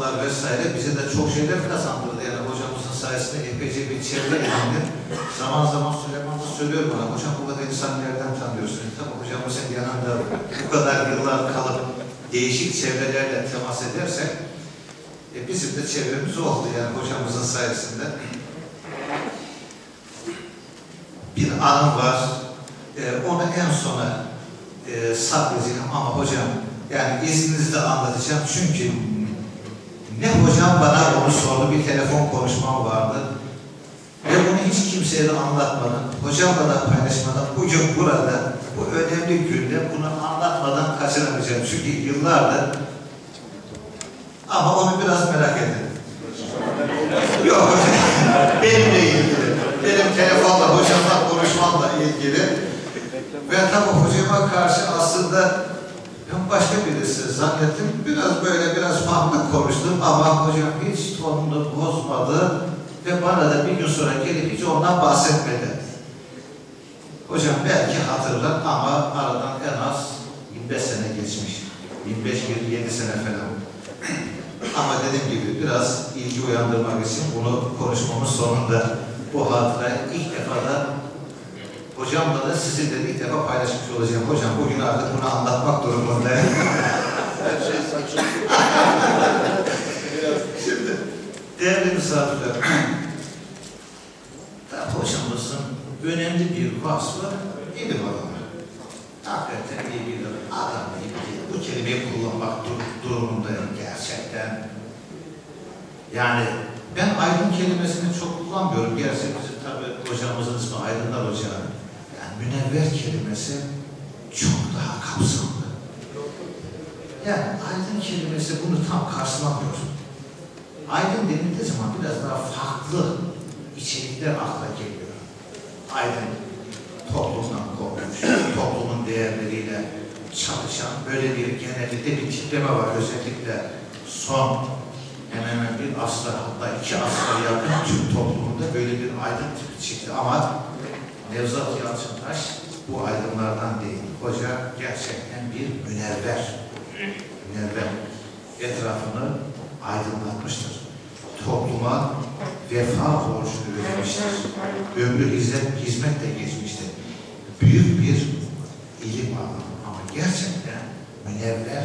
okullar vesaire bize de çok şeyler kazandırdı. Yani hocamızın sayesinde epeyce bir çevre edindim. Zaman zaman Süleyman da söylüyor bana, hocam bu kadar insan nereden tanıyorsun? Tabii hocamızın yanında bu kadar yıllar kalıp değişik çevrelerle temas edersek bizim de çevremiz oldu yani hocamızın sayesinde. Bir anım var. Onu en sona saklayacağım ama hocam yani izninizle anlatacağım çünkü ne hocam bana onu sordu, bir telefon konuşmam vardı ve bunu hiç kimseye de anlatmadım, hocamla da paylaşmadan bugün burada bu önemli günde bunu anlatmadan kaçıramayacağım çünkü yıllardır ama onu biraz merak edin. Yok hocam, benimle ilgili, benim telefonla hocamla konuşmamla ilgili ve tabi hocama karşı aslında ben başka birisi zannettim. Biraz farklı konuştum ama hocam hiç tonunu bozmadı ve bana da bir gün sonra gelip hiç ondan bahsetmedi. Hocam belki hatırlar ama aradan en az 25 sene geçmiş. 25-27 sene falan. Ama dediğim gibi biraz ilgi uyandırmak için bunu konuşmamın sonunda bu hatırayı ilk defa da hocamla da sizinle de ilk defa paylaşmış olacağım. Hocam bugün artık bunu anlatmak durumundayım. Her şey saçma. Şimdi değerli misafirler, hocamızın önemli bir vasfı ilim adamı. Hakikaten iyi bir adam değil. Bu kelimeyi kullanmak durumundayım gerçekten. Yani ben aydın kelimesini çok kullanmıyorum. Gerçi bizim tabii hocamızın ismi Aydınlar Hoca. Yani münevver kelimesi çok daha kapsamlı. Yani aydın kelimesi bunu tam karşılamıyor. Aydın denildiği zaman biraz daha farklı içerikler akla geliyor. Aydın toplumdan kopmuş, toplumun değerleriyle çalışan böyle bir genellikle bir tipleme var. Özellikle son hemen bir asra, hatta 2 asra yakın Türk toplumunda böyle bir aydın tipi çıktı ama Nevzat Yalçıntaş bu aydınlardan değil. Hoca gerçekten bir münevver. Münevver. Etrafını aydınlatmıştır. Topluma vefa borçlu ödemiştir. Ömrü hizmetle geçmiştir. Büyük bir ilim adamı ama gerçekten münevver.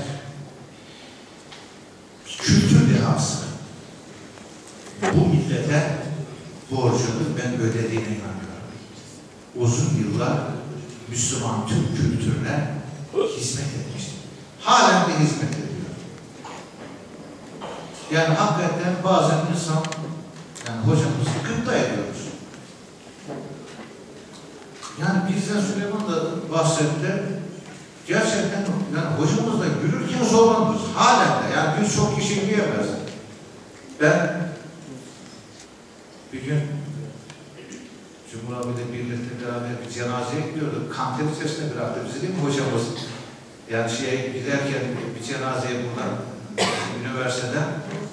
Kültür dehası. Bu millete borcunu ben ödediğine inanıyorum. Uzun yıllar Müslüman Türk kültürüne hizmet etmiştir. Halen de hizmet ediyor. Yani hakikaten bazen insan, yani hocamızı gıpta ediyoruz. Yani bizden Süleyman da bahsetti. Gerçekten yani hocamızla yürürken zorlanıyoruz. Halen de yani birçok kişi yürüyemez. Ben bir gün Cumhur abiyle birlikte beraber bir cenazeye gidiyorduk. Kanter içerisinde bıraktı bizi değil mi hocamız? Yani giderken bir cenazeye buradan üniversiteden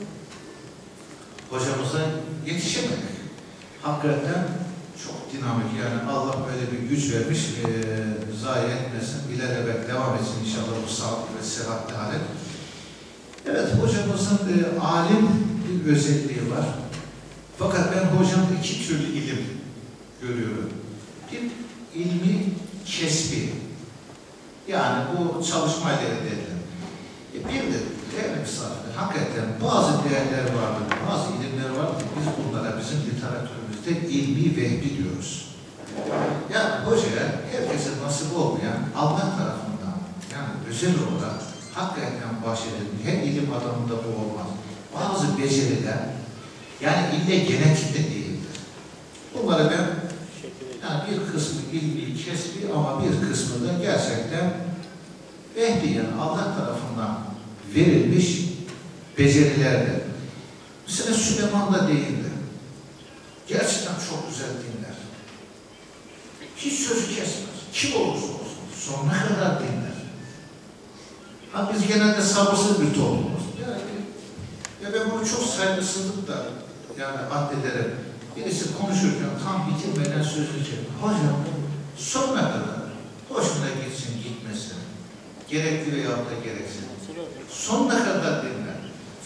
hocamıza yetişemedik. Hakikaten çok dinamik yani Allah böyle bir güç vermiş, zayi etmesin, ileride devam etsin inşallah bu sağlıklı ve sıhhatli hale. Evet hocamızın alim bir özelliği var. Fakat ben hocamda 2 türlü ilim görüyorum. Bir ilmi kesbi. Yani bu çalışmayla elde edilen. Bir de değerli misafirler, hakikaten bazı değerler vardır, bazı ilimler vardır. Biz bunlara bizim literatürümüzde ilmi vehbi diyoruz. Yani hocaya herkese nasip olmayan Allah tarafından yani özel olarak hakikaten bahşedilmiş. Her ilim adamında bu olmaz. Bazı beceriler yani ille genetikte değildir. Bunları ben yani bir kısmı ilmi kesbi ama bir kısmı da gerçekten vehbi yani Allah tarafından verilmiş becerilerdir. Mesela Süleyman da değildi. Gerçekten çok güzel dinler. Hiç sözü kesmez. Kim olursa olsun. Sonuna kadar dinler. Ha biz genelde sabırsız bir toplumuz. Ya ben bunu çok saygısızlıkla yani addederim. Birisi konuşurken tam bitirmeden sözünü çekiyor. Hocam sonuna kadar hoşuna gitsin gitmesin. Gerekli veyahut da gereksin. Sonuna kadar dinler.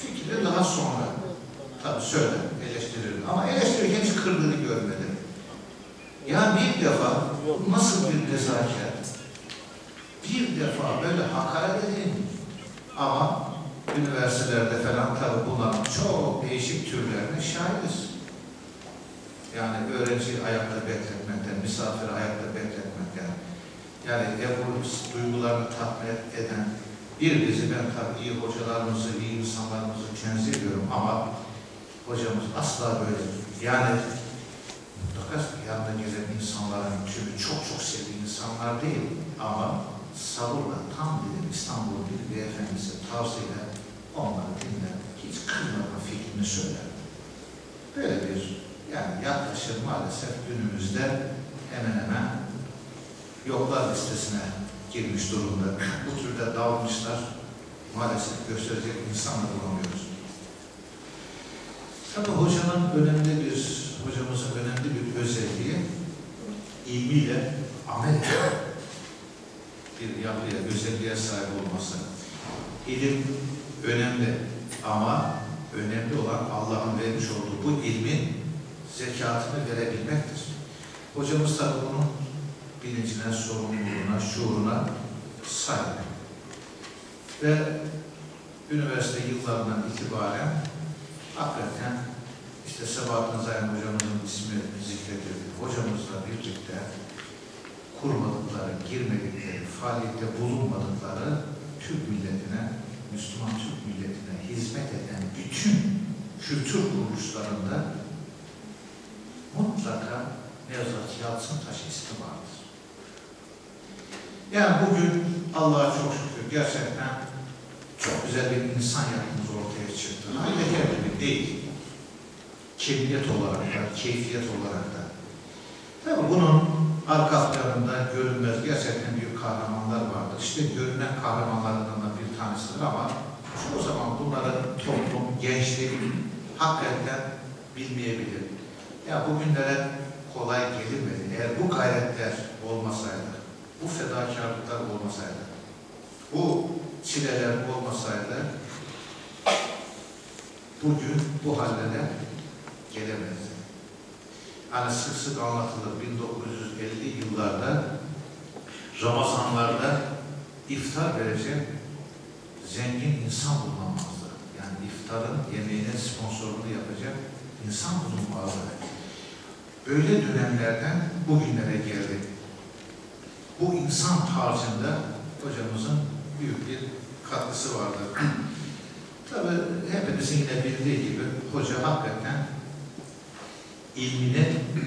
Fikri daha sonra tabii söyler, eleştirir. Ama eleştirirken hiç kırdığını görmedim. Ya bir defa nasıl bir nezaket, bir defa böyle hakaret edin. Ama üniversitelerde falan tabii bunların çok değişik türlerine şahidiz. Yani öğrenci ayakta bekletmekten, misafiri ayakta bekletmekten, yani egoist duygularını tatmin eden bir dizi, ben tabii iyi hocalarımızı, iyi insanlarımızı tenzih ediyorum ama hocamız asla böyle, yani mutlaka yanına gelen insanların tümü çok sevdiği insanlar değil ama sabırla, tam dedim İstanbul bir beyefendisi tavsiyle onları dinler, hiç kırmadan fikrini söyler. Böyle bir yani yaklaşım maalesef günümüzde hemen yoklar listesine girmiş durumda. Bu türde davranışlar maalesef gösterecek insan da bulamıyoruz. Tabii hocamızın önemli bir özelliği ilmiyle amel eden bir yapıya, özelliğe sahip olması. İlim önemli ama önemli olan Allah'ın vermiş olduğu bu ilmin zekatını verebilmektir. Hocamız tabii bunun bilincine, sorumluluğuna, şuuruna sahip. Ve üniversite yıllarından itibaren hakikaten işte Sebahattin Zayan hocamızın ismi zikredildi. Hocamızla birlikte kurmadıkları, girmedikleri, faaliyette bulunmadıkları Türk milletine, Müslüman Türk milletine hizmet eden bütün kültür kuruluşlarında mutlaka Nevzat Yalçıntaş ismi vardır. Yani bugün Allah'a çok şükür gerçekten çok güzel bir insan yapımız ortaya çıktı. Hayır değil. Kimiyet olarak da, keyfiyet olarak da. Tabii bunun arka planında görünmez gerçekten büyük kahramanlar vardır. İşte görünen kahramanlarından bir tanesidir ama çoğu zaman bunları toplum, gençlik hakikaten bilmeyebilir. Ya bugünlere kolay gelinmedi. Eğer bu gayretler olmasaydı, bu fedakarlıklar olmasaydı, bu çileler olmasaydı bugün bu hallere gelemezdi. Hani sık anlatılır 1950 yıllarda Ramazanlarda iftar verecek zengin insan bulunamazdı. Yani iftarın yemeğine sponsorluğu yapacak insan bulunmazdı. Böyle dönemlerden bugünlere geldik. Bu insan harcında hocamızın büyük bir katkısı vardır. Tabii hepimizin yine bildiği gibi hoca hakikaten ilmini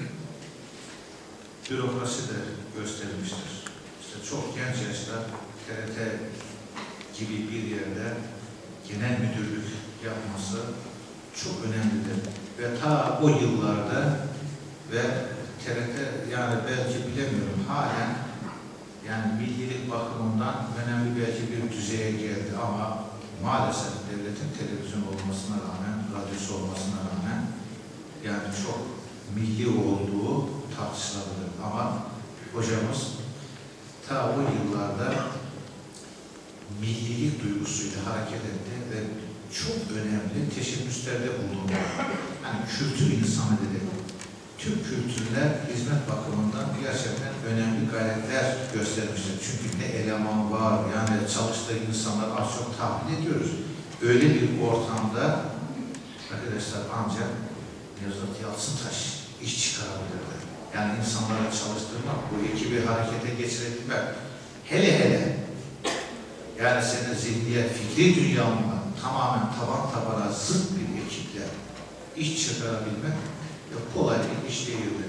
bürokraside göstermiştir. İşte çok genç yaşta TRT gibi bir yerde genel müdürlük yapması çok önemlidir. Ve ta o yıllarda ve TRT yani belki bilemiyorum halen yani millilik bakımından önemli belki bir düzeye geldi ama maalesef devletin televizyon olmasına rağmen, radyosu olmasına rağmen yani çok milli olduğu tartışılabilir. Ama hocamız ta o yıllarda millilik duygusuyla hareket etti ve çok önemli teşebbüslerde bulundu. Yani kültür insanı dedi. Türk kültürüne hizmet bakımından gerçekten önemli gayretler göstermiştir. Çünkü ne eleman var, yani çalıştığı insanlar az çok tahmin ediyoruz. Öyle bir ortamda arkadaşlar ancak Nevzat Yalçıntaş iş çıkarabilirdi. Yani insanlara çalıştırmak, bu ekibi harekete geçirebilmek, hele yani senin zihniyet, fikri dünyanla tamamen taban tabana zıt bir ekiple iş çıkarabilmek kolay bir iş değildi.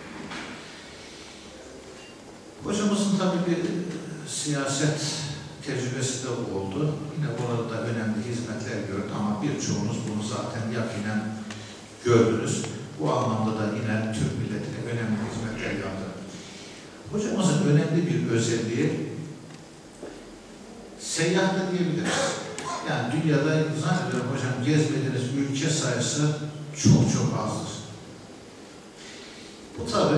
Hocamızın tabii bir siyaset tecrübesi de oldu. Yine orada da önemli hizmetler gördü ama birçoğunuz bunu zaten yakinen gördünüz. Bu anlamda da yine Türk milletine önemli hizmetler yaptı. Hocamızın önemli bir özelliği seyahat diyebiliriz. Yani dünyada zannediyorum hocam gezmediğiniz ülke sayısı çok azdır. Bu tabi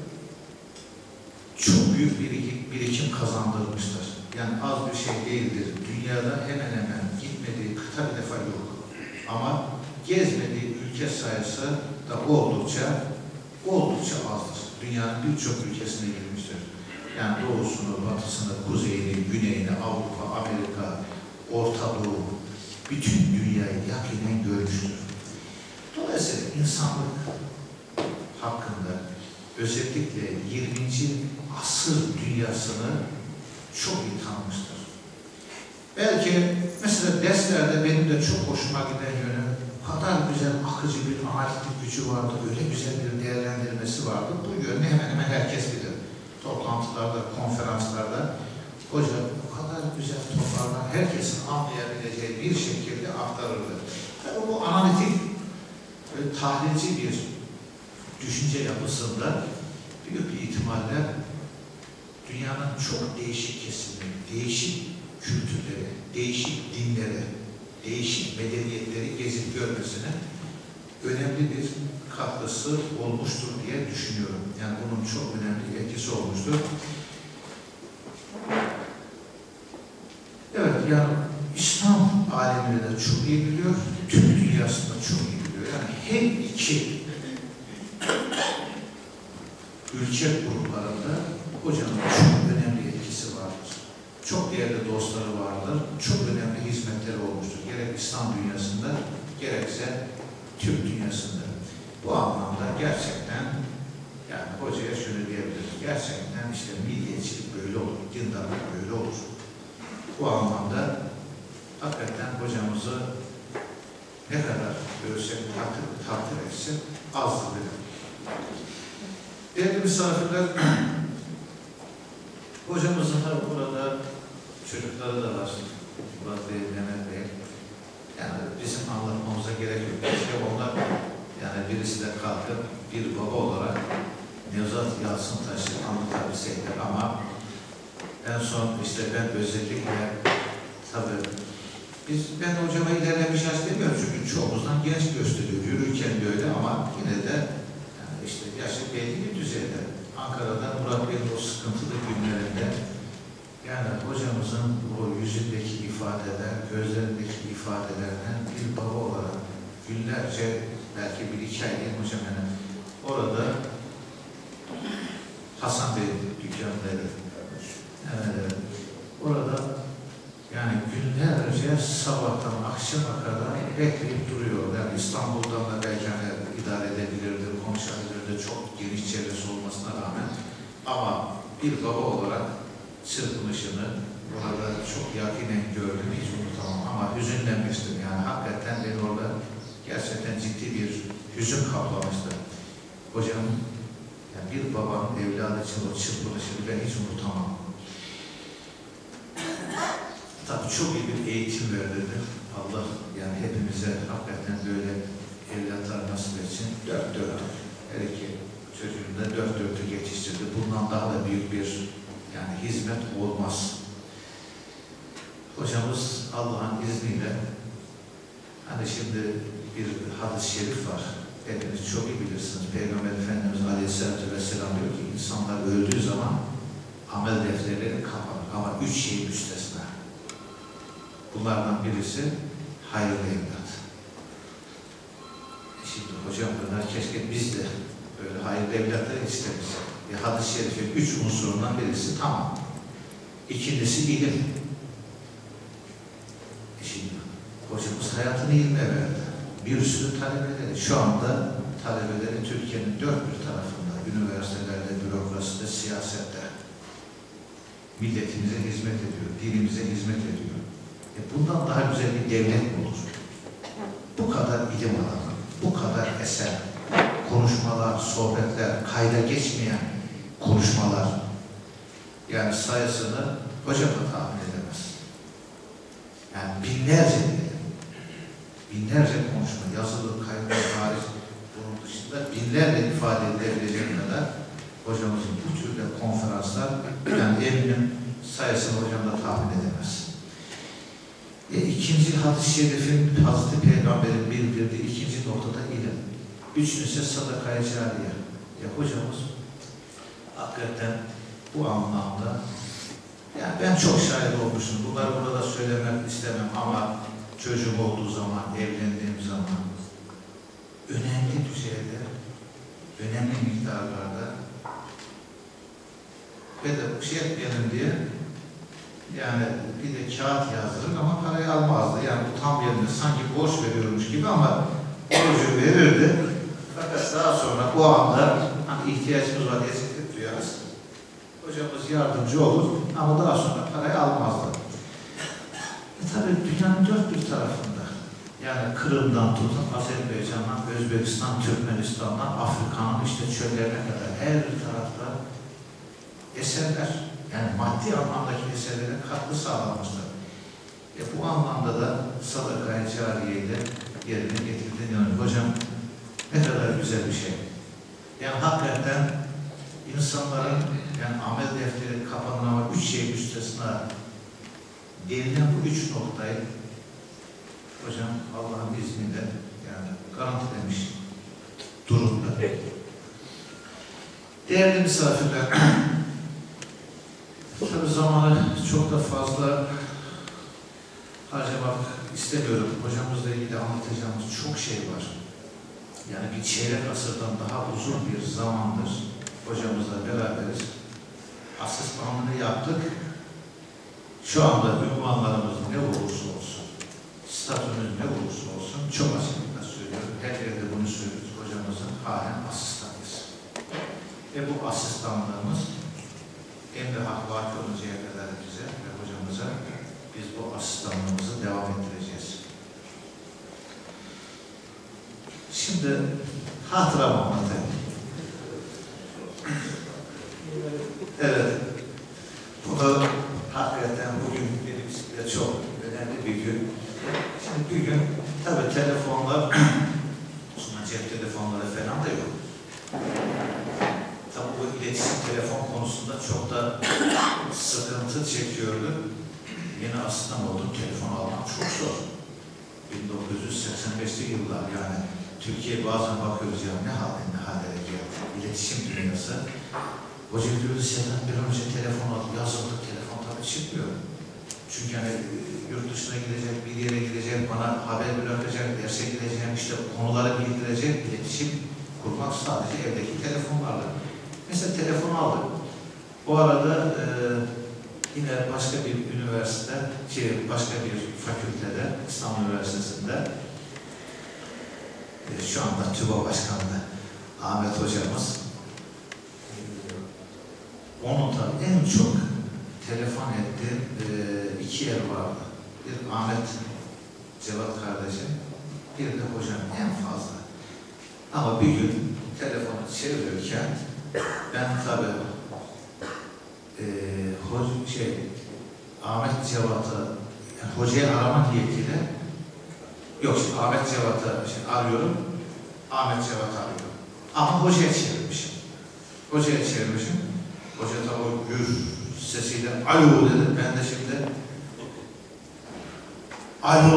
çok büyük bir birikim kazandırmıştır. Yani az bir şey değildir. Dünyada hemen gitmediği kıta bir defa yok. Ama gezmediği ülke sayısı da oldukça azdır. Dünyanın birçok ülkesine girmiştir. Yani doğusunu, batısını, kuzeyini, güneyini, Avrupa, Amerika, Orta Doğu, bütün dünyayı yakinen görmüştür. Dolayısıyla insanlık hakkında özellikle 20. asır dünyasını çok iyi tanımıştır. Belki mesela derslerde benim de çok hoşuma giden yönü, o kadar güzel akıcı bir analitik gücü vardı, öyle güzel bir değerlendirmesi vardı. Bu yönünü hemen hemen herkes bilir. Toplantılarda, konferanslarda hoca o kadar güzel toparlar, herkesin anlayabileceği bir şekilde aktarırdı. Yani bu analitik, tahlilci bir düşünce yapısında büyük bir ihtimalle dünyanın çok değişik kesimleri, değişik kültürleri, değişik dinleri, değişik medeniyetleri gezip görmesine önemli bir katkısı olmuştur diye düşünüyorum. Yani bunun çok önemli bir etkisi olmuştur. Evet, yani İslam alemini de çok iyi biliyor, Türk dünyasını da çok iyi biliyor. Yani her iki ülke gruplarında hocanın çok önemli etkisi vardır. Çok değerli dostları vardır, çok önemli hizmetleri olmuştur. Gerek İslam dünyasında, gerekse Türk dünyasında. Bu anlamda gerçekten, yani hocaya şunu diyebiliriz, gerçekten işte milliyetçilik böyle olur, dindarlık böyle olur. Bu anlamda hakikaten hocamızı ne kadar görsek, takdir etsek azdır benim. Değerli misafirler, hocamızın da burada çocukları da var. Murat Bey, Mehmet Bey. Yani bizim anlatmamıza gerek yok. İşte onlar, yani birisi de kalkıp bir baba olarak Nevzat Yalçıntaş'ı anlatabilseydi ama en son işte ben özellikle tabii ben hocama ilerlemiş yaş demiyorum çünkü çoğumuzdan genç gösteriyor. Yürürken de öyle ama yine de yani işte yaşı belli bir düzeyde. Ankara'da Murat Bey'in o sıkıntılı günlerinde yani hocamızın o yüzündeki ifadeler, gözlerindeki ifadelerden bir baba olarak günlerce belki bir iki ay değil hocam yani orada Hasan Bey dükkanındaydı. Orada yani günlerce sabahtan akşama kadar bekleyip duruyor. Yani İstanbul'dan da belki hani idare edebilirdi, konuşabilirdi çok geniş çevresi olmasına rağmen ama bir baba olarak çırpınışını orada çok yakinen gördüm, hiç unutamam ama hüzünlenmiştim. Yani hakikaten beni orada gerçekten ciddi bir hüzün kaplamıştı. Hocam, yani bir babanın evladı için o çırpınışını ben hiç unutamam. Tabii çok iyi bir eğitim verdi. Allah yani hepimize hakikaten böyle evlatlar nasip etsin. Dört dörtlük. Her iki çocuğunu da dört dörtlük yetiştirdi. Bundan daha da büyük bir yani hizmet olmaz. Hocamız Allah'ın izniyle hani şimdi bir hadis-i şerif var. Hepiniz çok iyi bilirsiniz. Peygamber Efendimiz Aleyhisselatü Vesselam diyor ki insanlar öldüğü zaman amel defterleri kapanır. Ama üç şey müstesna. Bunlardan birisi hayırlı evlat. Şimdi hocam bunlar keşke biz de böyle hayırlı evlatları istemişsek. Hadis-i şerifin üç unsurundan birisi tamam. İkincisi ilim. Şimdi hocamız hayatını ilme verdi. Bir sürü talebeleri. Şu anda talebeleri Türkiye'nin dört bir tarafında, üniversitelerde, bürokraside, siyasette milletimize hizmet ediyor, dinimize hizmet ediyor. Bundan daha güzel bir devlet mi olur? Bu kadar ilim alanı, bu kadar eser, konuşmalar, sohbetler, kayda geçmeyen konuşmalar, yani sayısını hocam da tahmin edemez. Yani binlerce konuşma, yazılı, kayıtlı, tarih, bunun dışında binlerle ifade edilebilecek kadar hocamızın bu türde konferanslar, yani eminim sayısını hocam da tahmin edemez. İkinci hadis-i şerifin Hazreti Peygamber'in bildirdiği ikinci noktada ilim. Üçüncüsü sadaka-i cariye. Hocamız hakikaten bu anlamda yani ben çok şahit olmuşum. Bunları burada söylemek istemem ama çocuğum olduğu zaman, evlendiğim zaman önemli düzeyde, önemli miktarlarda ve de bu şey etmeyelim diye yani bir de kağıt yazdırır ama parayı almazdı. Yani bu tam yerinde sanki borç veriyormuş gibi ama borcu verirdi. Fakat daha sonra o anda hani ihtiyacımız var, eksiklik duyarız. Hocamız yardımcı olur ama daha sonra parayı almazdı. Tabii dünyanın dört bir tarafında yani Kırım'dan tutun, Azerbaycan'dan, Özbekistan, Türkmenistan'dan, Afrika'nın işte çöllerine kadar her tarafta eserler, yani maddi anlamdaki eserlere katkı sağlanmışlar. Bu anlamda da sadaka-i cariyeyle yerine getirdiğini inanıyorum. Hocam ne kadar güzel bir şey. Yani hakikaten insanların yani amel defteri kapanır ama 3 şey üstesine gelinen bu 3 noktayı hocam Allah'ın izniyle yani garantilemiş durumda. Değerli misafirler, tabii zamanı çok da fazla harcamak istemiyorum. Hocamızla ilgili anlatacağımız çok şey var. Yani bir çeyrek asırdan daha uzun bir zamandır hocamızla beraberiz. Asistanlığını yaptık. Şu anda ünvanlarımız ne olursa olsun, statümüz ne olursa olsun, çok açıklıkla söylüyorum. Her yerde bunu söylüyoruz. Hocamızın halen asistanıyız. Ve bu asistanlığımız emri hak vaki oluncaya kadar bize ve hocamıza biz bu asistanlığımızı devam ettireceğiz. Şimdi hatıram anlatayım. Evet. Bunu hakikaten bugün benim için de çok önemli bir gün. Şimdi bir gün tabii telefonlar, cep telefonları falan da yok. Tabii bu iletişim telefon konusunda çok da sıkıntı çekiyordu. Yeni asistan oldum, telefon almak çok zor. 1985'li yıllar yani Türkiye bazen bakıyoruz ya ne hallere geldi. İletişim dünyası. Hoca diyordu Sedat bir an önce telefon aldı. Yazıldık telefon tabii çıkmıyor. Çünkü yani yurt dışına gidecek, bir yere gidecek, bana haber bırakacak, derse gideceğim, işte konuları bildirecek, iletişim kurmak sadece evdeki telefonlarla. Mesela telefon aldık. Bu arada yine başka bir üniversite, başka bir fakültede, İstanbul Üniversitesi'nde şu anda TÜBA Başkanı Ahmet Hocamız onun da en çok telefon ettiği iki yer vardı. Bir Ahmet Cevat kardeşim, bir de hocam en fazla. Ama bir gün telefonu çevirirken ben tabii Ahmet Cevat'ı yani hocayı arama niyetiyle yok Ahmet Cevat'ı arıyorum. Ahmet Cevat'ı arıyorum. Ama hocaya çevirmişim. Hoca tabi gür sesiyle alo dedi. Ben de şimdi alo.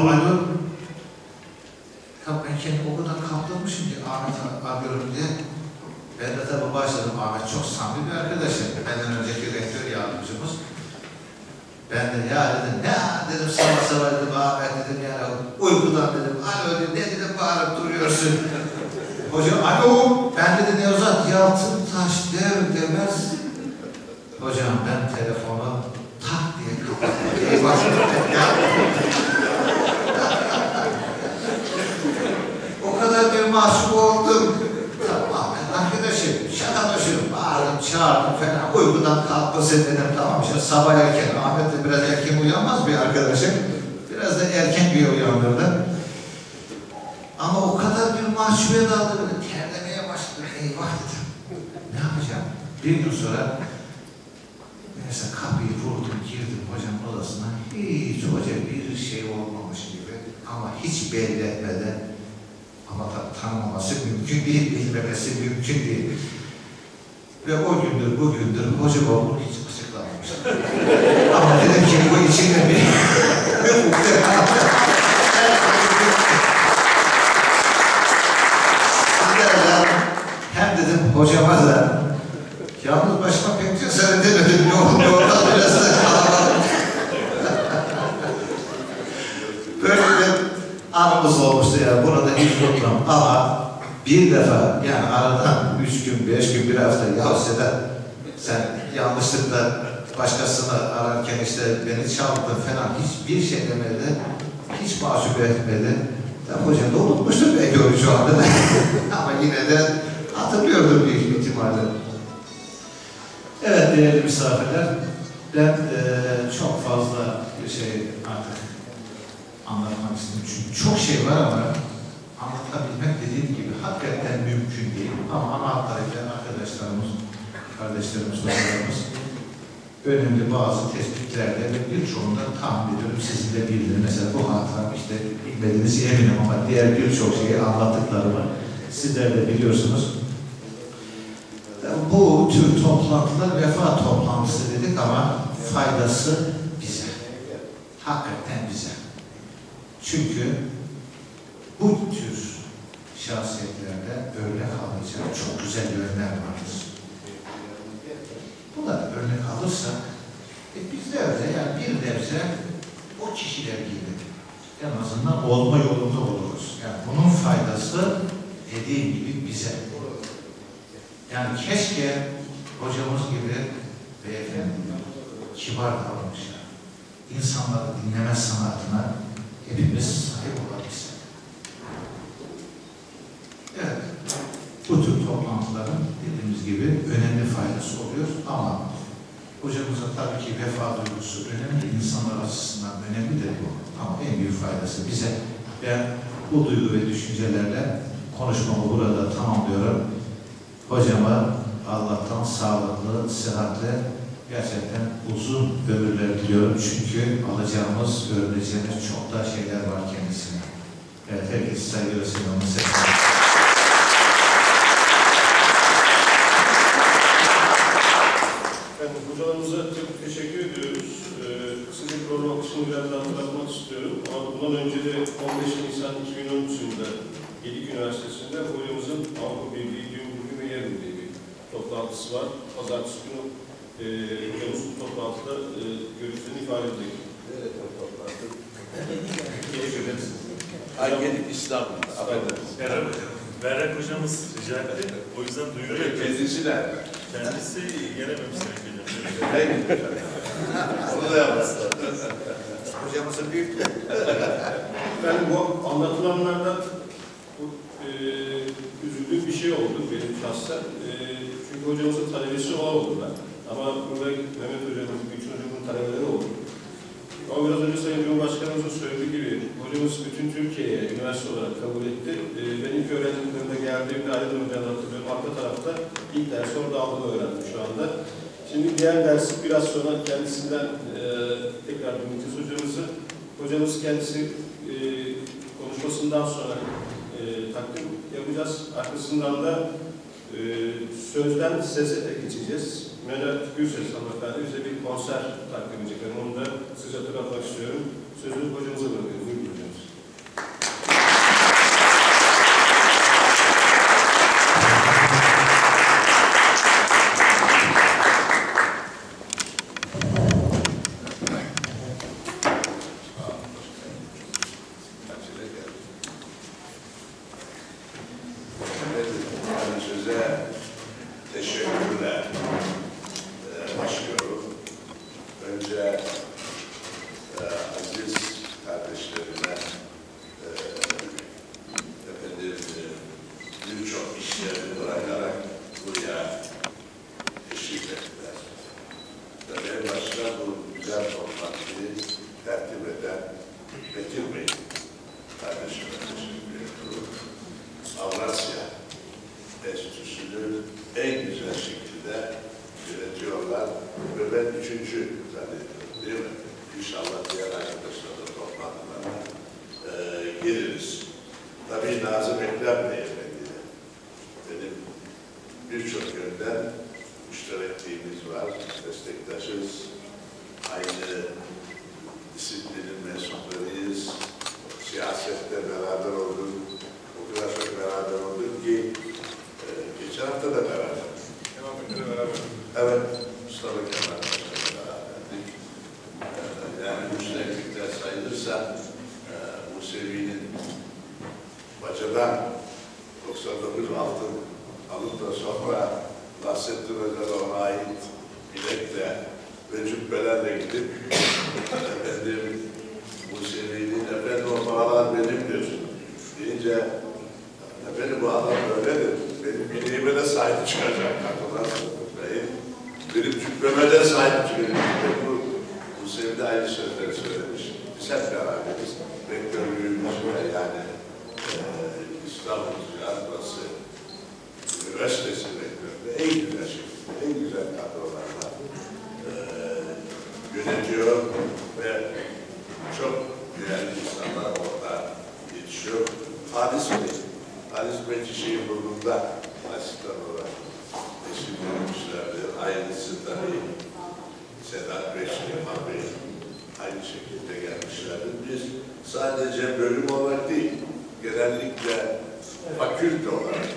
Tabi ben kendimi o kadar kaptırmışım ki Ahmet'i arıyorum diye. Ben de tabi başladım. Ahmet çok samimi bir arkadaşım. Benden önceki rektör yardımcımız. Ben de ya dedim, ne dedim sabah dedim Ahmet dedim yani uykudan dedim, alo dedim, ne dedim bağırıp duruyorsun. Hoca alo, ben dedi Nevzat Yalçıntaş der demez. Hocam ben telefonu tak diye kapattım. O kadar bir mahcup oldum. Tamam arkadaşım, şakalaşıyorum, bağırdım, çağırdım falan, uykudan kalkmasın dedim, tamam işte sabah erken, Ahmet de biraz erken uyanmaz bir arkadaşım, biraz da erken bir uyandırdı. Ama o kadar bir mahcubiyet aldı, böyle terlemeye başladı, eyvah dedim, ne yapacağım? Bir gün sonra, neyse kapıyı vurdum, girdim hocam odasına, hiç hoca bir şey olmamış gibi, ama hiç belli etmeden, ama tanımaması mümkün değil, bilmemesi mümkün değil. Ve o gündür, bugündür hoca babamı hiç açıklamamış. Ama dedim ki bu içinde bir hem dedim hocama da yalnız başıma pek cesaret edemedim. Yolda biraz da kalabalık. Böyle de anımız olmuştu yani. Bunu da hiç unutmam. Ama bir defa yani aradan 3 gün, 5 gün, bir hafta ya Sedat sen yanlışlıkla başkasını ararken işte beni çaldın falan hiçbir şey demedi. Hiç mahcup etmedi. Ya hocam da unutmuştum belki onu şu anda. Ama yine de hatırlıyordum büyük ihtimalle. Evet değerli misafirler. Ben çok fazla bir şey artık anlatmak istiyorum. Çünkü çok şey var ama anlatabilmek dediğim gibi hakikaten mümkün değil. Ama ana hatlarıyla arkadaşlarımız, kardeşlerimiz, hocalarımız önemli bazı tespitlerle ve birçoğunda tahmin ediyorum sizin de bildiğiniz. Mesela bu hatıram işte bilmediğinizi eminim ama diğer birçok şeyi anlattıklarımı sizler de biliyorsunuz. Bu tür toplantılar vefa toplantısı dedik ama faydası bize. Hakikaten bize. Çünkü bu tür şahsiyetlerde örnek alacak çok güzel yönler vardır. Bunları örnek alırsak bizler de yani bir nebze o kişiler gibi en azından olma yolunda oluruz. Yani bunun faydası dediğim gibi bize. Yani keşke hocamız gibi beyefendi kibar davranışlar, insanları dinleme sanatına hepimiz sahip olabilsek. Evet, bu tür toplantıların dediğimiz gibi önemli faydası oluyor ama hocamızın tabii ki vefa duygusu önemli, insanlar açısından önemli de bu. Ama en büyük faydası bize. Ben bu duygu ve düşüncelerle konuşmamı burada tamamlıyorum. Hocama Allah'tan sağlıklı, sıhhatli, gerçekten uzun ömürler diliyorum. Çünkü alacağımız, öğreneceğimiz çok da şeyler var kendisine. Evet, herkese saygıyla selamını seviyorum. Hocalarımıza çok teşekkür ediyoruz. Sizin program akışını biraz daha hatırlatmak istiyorum. Ama bundan önce de 15 Nisan 2013 yılında Gedik Üniversitesi'nde hocamızın Avrupa Birliği Gün Bugün ve Yarın diye bir toplantısı var. Pazartesi günü hocamız bu toplantıda görüşlerini ifade edecek. Evet, toplantı. Teşekkür ederiz. Gedik İstanbul'da. Merhaba. Berrak hocamız rica etti. O yüzden duyuruyor. Kendisi nerede? Kendisi gelememiş Sayın Hocam. Hayır. Onu da yapmasın. Hocamızın büyük Ben bu anlatılanlardan üzüldüğüm bir şey oldu benim şahsen. Çünkü hocamızın talebesi o oldu ben. Ama burada Mehmet hocamız, Gülçin hocamın talebeleri oldu. Ama biraz önce Sayın Cumhurbaşkanımızın söylediği gibi hocamız bütün Türkiye'ye üniversite olarak kabul etti. Ben ilk öğrencilerimde geldiğimde Aydın Hoca'nı hatırlıyorum. Arka tarafta ilk dersi orada aldığımı öğrendim şu anda. Şimdi diğer dersi biraz sonra kendisinden tekrar dinleyeceğiz hocamızı. Hocamız kendisi konuşmasından sonra takdim yapacağız. Arkasından da sözden sese geçeceğiz. Mehmet Gülses hanımefendi bize bir konser takdim edecek. Onu da size hatırlatmak istiyorum. Sözünü hocamıza bırakıyorum. Buyurun hocamız. Söze teşekkürler başlıyorum. Önce aziz kardeşlerime birçok işlerini bırakarak buraya teşrif ettiler. Ve en başta bu güzel toplantıyı tertip eden Bekir Bey kardeşime teşekkür ediyorum. Avrasya Enstitüsü'nü en güzel şekilde yönetiyorlar ve ben üçüncü zannediyorum, değil mi? İnşallah diğer arkadaşlarla toplantılarına geliriz. Tabii Nazım Ekrem Beyefendi, benim birçok yönden müşterekliğimiz var, destektaşız, aynı disiplinin mensuplarıyız, siyasette beraber olduk, o kadar çok beraber olduk ki geçen hafta da beraber. Evet, Mustafa Kemal Paşa'yla beraberdik. Yani müştereklikler sayılırsa Musevi'nin Hoca'dan 99 altın alıp da sonra Nasrettin Hoca'da ona ait bilekle ve cübbelerle gidip efendim bu serinin efendim o paralar benimdir deyince efendim bu adam öyledir. Benim bileğime de sahip çıkacak hatırlarsınız. Benim cübbeme de sahip çıkacak. Bu sevdi aynı sözleri söylemiş. Biz hep beraberiz. Rektörlüğümüz ve yani İstanbul Tiyatrosu Üniversitesi rektörlüğü en güzel şekilde, en güzel kadrolarla yönetiyor ve çok değerli insanlar orada yetişiyor. Halis Bey çiçeğin burnunda asistan olarak eşim vermişlerdi. Aynısı tabii Sedat Bey, Süleyman Bey aynı şekilde gelmişlerdi. Biz sadece bölüm olarak değil, genellikle fakülte olarak,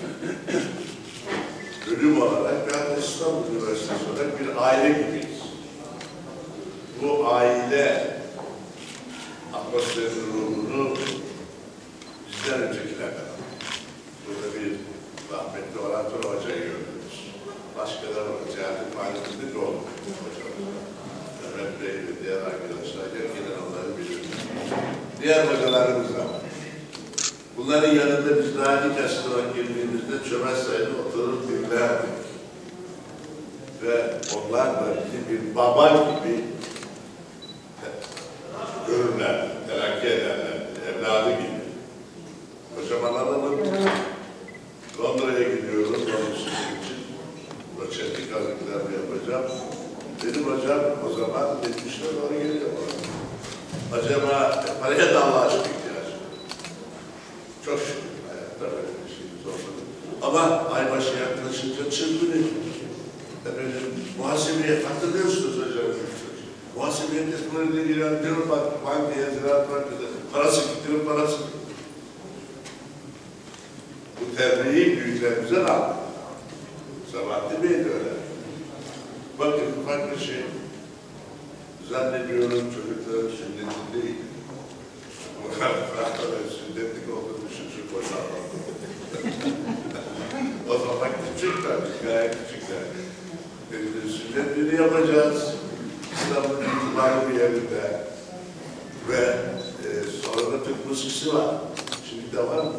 bölüm olarak ve İstanbul Üniversitesi olarak bir aile gibiyiz. Bu aile atmosferinin ruhunu bizden öncekiler kadar. Burada bir rahmetli Orhan Tuna Hoca'yı gördünüz. Başkaları Cahil Mahallesi'nde de oldu. Mehmet Bey ve diğer arkadaşlar gerçekten onları biliyoruz. Diğer hocalarımız da var. Bunların yanında biz daha ilk açıdan girdiğimizde çömez sayıda oturur dinlerdik. Ve onlar da bir baba gibi görürler, terakki ederler, evladı gibi. Hocam alalım, Londra'ya gidiyoruz, onun için roçetlik hazırlıklarını yapacağım. Dedim hocam, o zaman 70'ler doğru geliyor. Acaba paraya da Allah'a şükür ihtiyacı. Çok şükür hayatta böyle bir şeyimiz olmadı. Ama aybaşı yaklaşınca çırpınıyor. Efendim, muhasebeye hatırlıyorsunuz hocam. Muhasebeye teslimlerine giren diyor bankaya, Ziraat Banka'da parası gidiyor, parası gidiyor. Bu terbiyeyi büyüklerimizden aldık. Sabahattin Bey de öyle. Bakın ufak bir şey. Zannediyorum çocukların sünneti değil. Sünnetlik olduğunu düşünce boşaltmadım. O zaman küçükler, gayet küçükler. Sünnetliğini yapacağız. İstanbul'un itibarlı bir yerinde. Ve sonra da Türk muskisi var. Şimdi de var mı?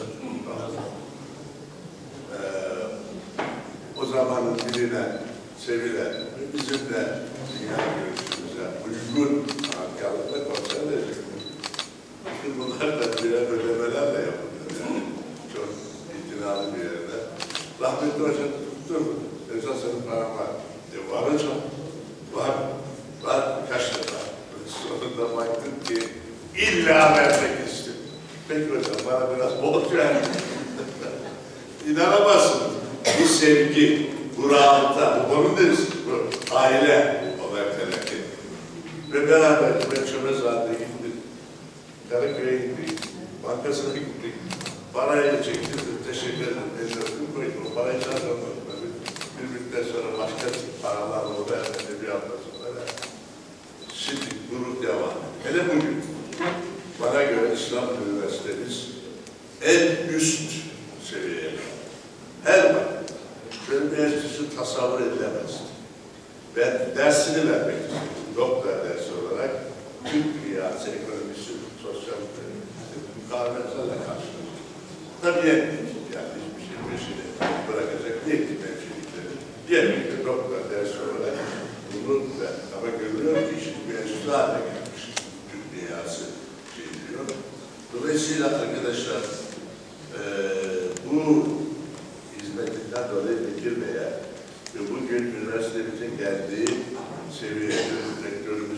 O zamanın diline sevilen ve bizim de dünya görüşümüze uygun sanatkarlıkla konser verecek. Bütün bunlar da birer ödemelerle yapılıyor. Yani çok itinalı bir yerde. Rahmetli Hoca tutturdu. Esas senin paran var. Var hocam. Var. Kaç defa. Sonunda baktım ki illa vermek istedim. Peki hocam bana biraz borç ver. İnanamazsınız. Bu sevgi, bu rahatlıkta, bu onun deriz, bu aile olarak telakki. Ve beraber ben Çömezhane'de gittik, Karaköy'e gittik, bankasına gittik, parayla çektirdim, teşekkür ederim, ellerimi koydum, o parayı çağırdım. Bir müddet sonra başka paralarla o vermedi bir hafta sonra. Şimdi gurur devam. Hele bugün, bana göre İslam Üniversitemiz en üst seviyeye her bakım. Böyle bir enstitüsü tasavvur edilemez. Ben dersini vermek istiyorum. Doktor dersi olarak Türk dünyası ekonomisi, sosyal mukavemetlerle karşılaştık. Tabii yani hiçbir şey peşini bırakacak değil ki mevkilikleri. Diyelim ki doktor dersi olarak bunu ama görülüyor ki şimdi bir enstitü haline gelmiş. Türk dünyası şey diyor. Dolayısıyla arkadaşlar bu hizmetinden dolayı Bekir Bey'e ve bugün üniversitemizin geldiği seviyeye rektörümüz